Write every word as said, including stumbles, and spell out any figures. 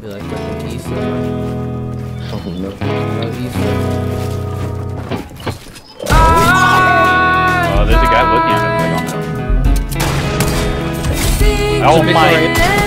be like fucking Easter. Oh no. Oh, Easter. Oh, there's a guy looking at us like, oh no. Oh my